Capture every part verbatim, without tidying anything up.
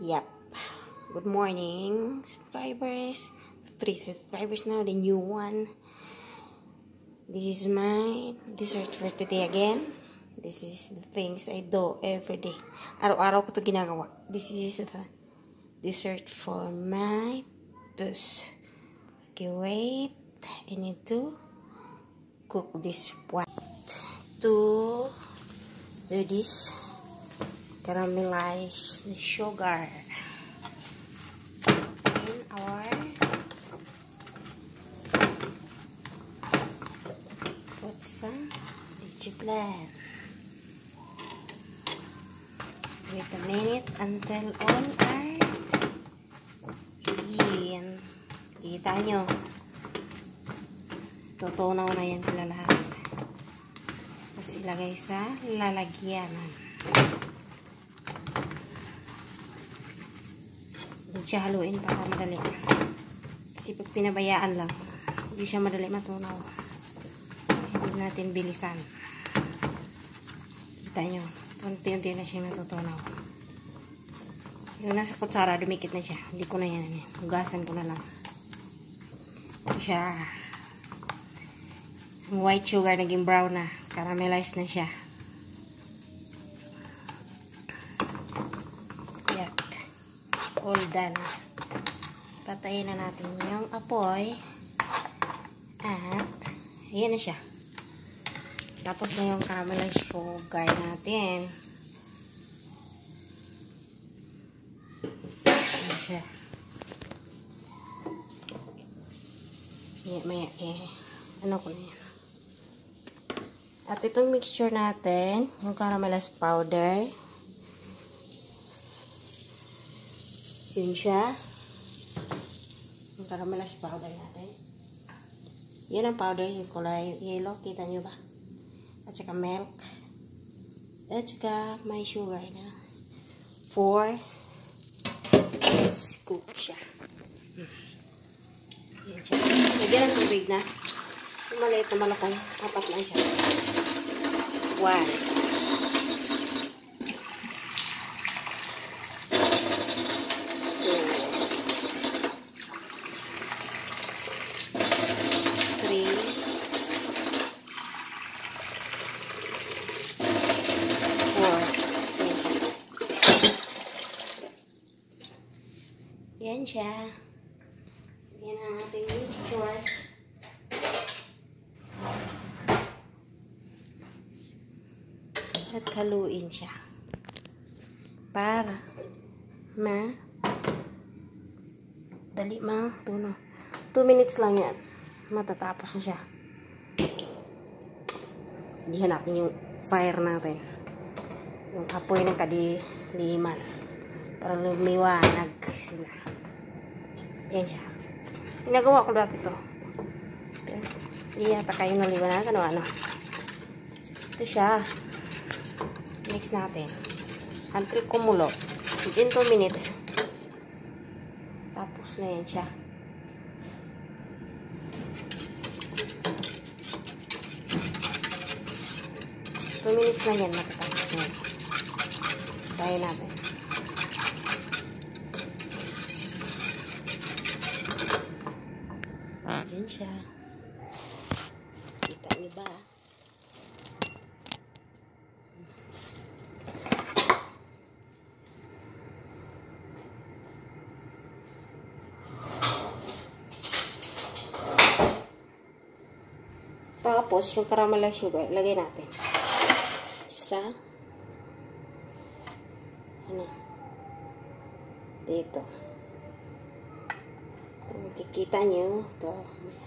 Yep. Good morning, subscribers. Three subscribers now, the new one. This is my dessert for today again. This is the things I do every day. Araw-araw ko ito ginagawa. This is the dessert for my puss. Okay, wait. I need to cook this one. To do this, caramelize the sugar in our put some veggie blend. Wait a minute until all are in. Kita nyo, tutunaw na yan sila lahat. Tapos ilagay sa lalagyan. Hindi siya haluin para madali. Kasi pag pinabayaan lang, hindi siya madali matunaw. Hindi natin bilisan. Kita nyo, unti-unti na siya natutunaw. Yung nasa kutsara, dumikit na siya. Hindi ko na yan. Hugasan ko na lang. Ito siya. Ang white sugar naging brown na. Caramelize na siya. Yup. All done. Patayin na natin yung apoy. At, ayan na siya. Tapos na yung caramelized sugar natin. Ayan siya. Maya, maya, eh. Ano ko na yan? At itong mixture natin, yung caramelized powder. Yun siya. Yung caramelized powder natin. Yan ang powder, yung kulay yellow. Kita nyo ba? At saka milk. At saka may sugar na. Four scoop siya. Yan siya. Lagyan ng tubig na. Yung maliit na malakong. Apat lang siya. One. Two. Three. Four. Yan siya. Yan ang ating mixture. At haluin siya para ma dali ma tuno. two minutes lang yan, matatapos na siya. Diyan natin yung fire natin, yung apoy ng kadiliman para lumiwanag sila. Yan siya. Ginagawa ko dati ito. Hindi yata kayo naliwanagan o ano. Ito siya. Mix natin until kumulo within two minutes. Tapos na yan siya. two minutes na yan, matatapos na yan. Tayo natin. Yan siya. Kita niyo ba? Tapos, yung caramelized sugar, lagay natin. Isa. Ano? Dito. Kung makikita nyo, ito.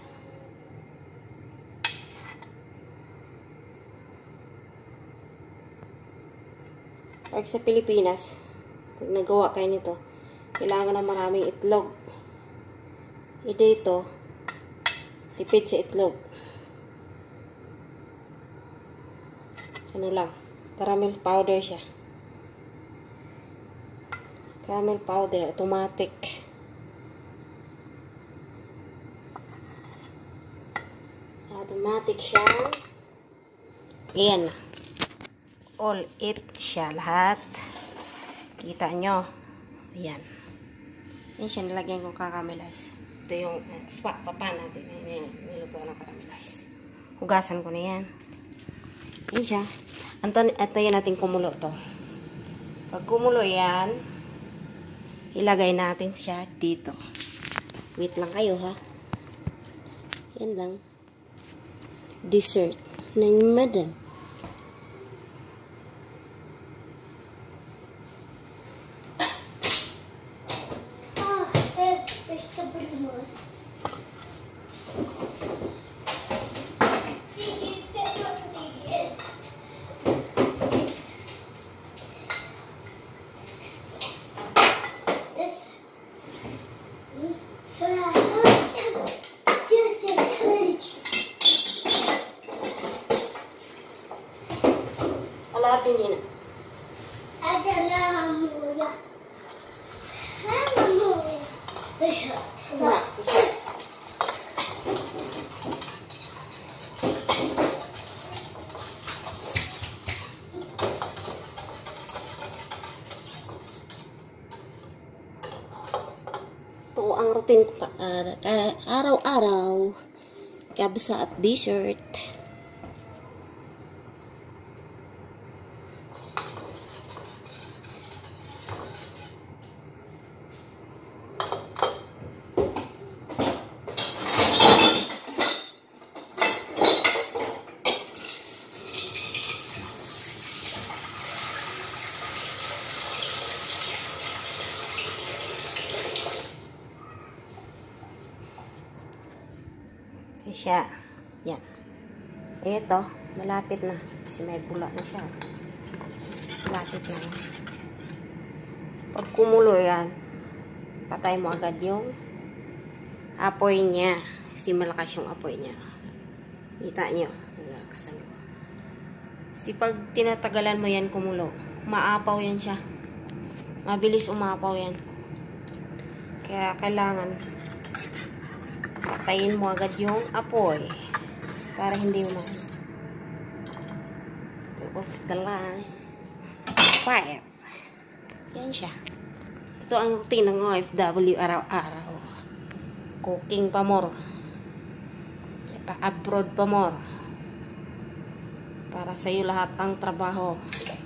Pag sa Pilipinas, pag nagawa kayo nito, kailangan ng maraming itlog. E dito, tipid sa itlog. Ano lang, caramel powder siya. Caramel powder, automatic. Automatic siya. Ayan. All it siya lahat. Kita nyo. Ayan. Yan siya, nilagyan kong caramelize. Ito yung uh, papa natin. Nilutuan ng caramelize. Hugasan ko na yan. Yan siya. Antayin natin kumulo to. Pag kumulo yan, ilagay natin siya dito. Wait lang kayo ha. Yan lang. Dessert ng madam. Alapin yun. Ada na mula. Ada mula. Bisa. Nah, bisa. Ito ang routine ko ka araw-araw. Kabsa at dessert. Siya. Yan. Ito, malapit na. Kasi may bula na siya. Malapit na yan. Pag kumulo yan, patay mo agad yung apoy niya. Kasi malakas yung apoy niya. Kita nyo. Nalakasan ko. Kasi pag tinatagalan mo yan kumulo, maapaw yan siya. Mabilis umapaw yan. Kaya kailangan patayin mo agad yung apoy para hindi mo to off the line fire. Yan siya. Ito ang routine ng O F W araw-araw. Cooking pa more. Pa-abroad pa more. Para sa iyo lahat ang trabaho.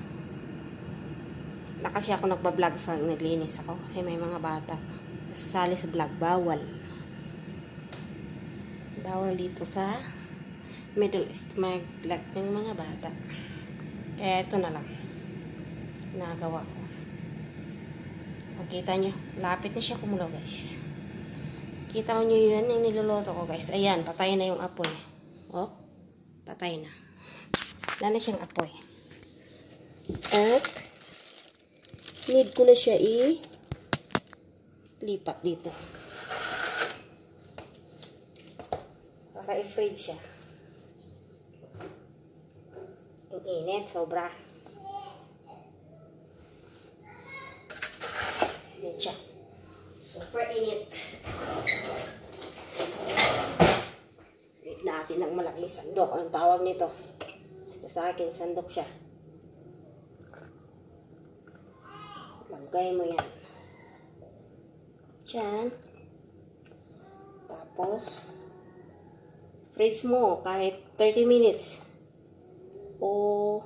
Na kasi ako nagba-vlog pag naglinis ako kasi may mga bata. Sali sa vlog, bawal. Bawal dito sa Middle East mag-vlog ng mga bata. Kaya ito na lang. Nagawa ko. Makita nyo, lapit na siya kumulo guys. Kita nyo yun yung niluluto ko guys. Ayan, patay na yung apoy. Oh, patay na. Wala na siyang apoy. At need ko na siya i-lipat dito. Para i-freeze siya. Ang init, sobra. Init siya. Super init. Wait natin ng malaking sandok. Anong tawag nito? Basta sa akin, sandok siya. Lagay mo yan. Diyan. Tapos, freeze mo kahit thirty minutes o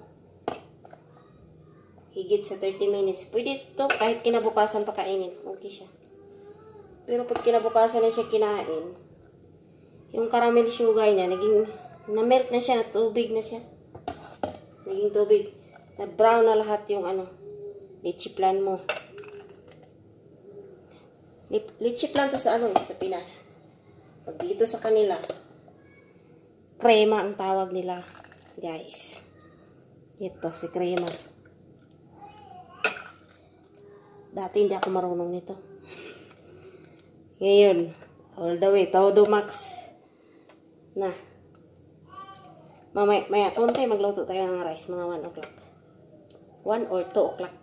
higit sa thirty minutes. Pwede ito kahit kinabukasan pa kainin. Okay siya. Pero pag kinabukasan na siya kinain, yung caramel sugar niya, naging na-melt na siya, tubig na siya. Naging tubig. Na-brown na lahat yung ano, litchi plan mo. Litchi plan to sa ano, sa Pinas. Pag dito sa kanila, crema ang tawag nila, guys. Ito, si crema. Dati hindi ako marunong nito. Ngayon, all the way, todo max. Na. Mamaya, maya, konti magluto tayo ng rice, mga one o'clock. one or two o'clock.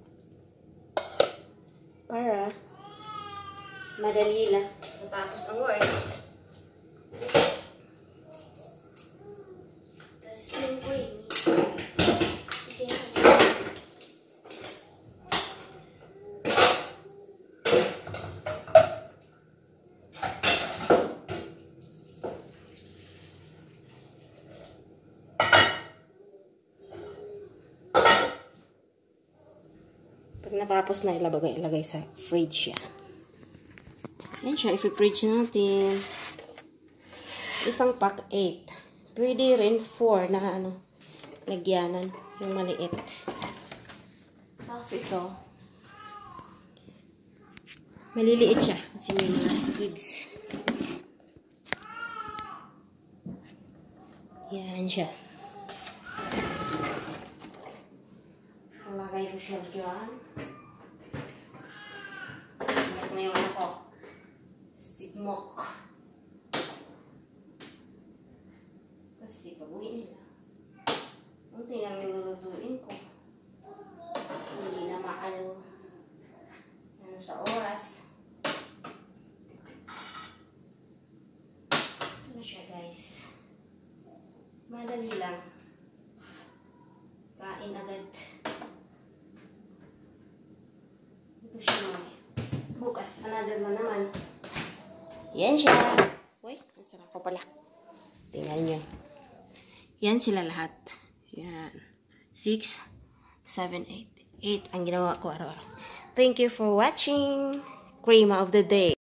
Para madali lang matapos ang work. natapos na ilagay, ilagay sa fridge yan. Yan siya, i-fridge natin. Isang pack eight. Pwede rin four na ano, lagyanan, yung maliit. Tapos ito, maliliit siya kasi may mga kids. Yan siya. Lagay ko siya dyan. Ito na yung ano ko. Sigmok. Kasi babuin nila. Unti na lulutuin ko. Hindi na maano ano sa oras. Ito na siya, guys. Madali lang. Kain agad. Ito siya mamaya. Bukas, another na naman. Yan siya. Uy, ang sarap ko pala. Tingnan nyo. Yan sila lahat. Yan. six, seven, eight. eight ang ginawa ko araw-araw. Thank you for watching. Crema of the day.